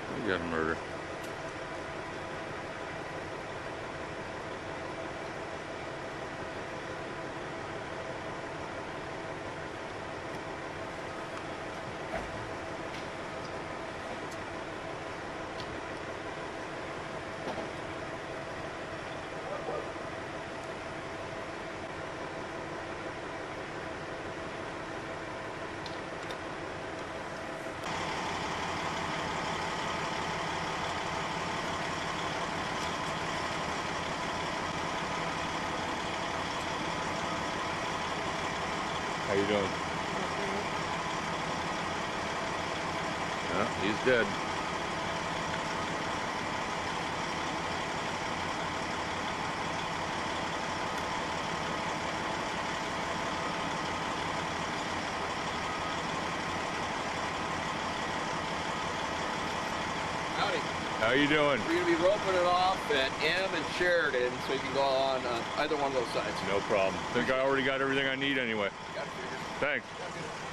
You got a murder. How you doing? Yeah, he's dead. Howdy. How you doing? We're going to be roping it off at M and Sheridan, so you can go on either one of those sides. No problem. Think I already got everything I need anyway. Got it figured. Thanks.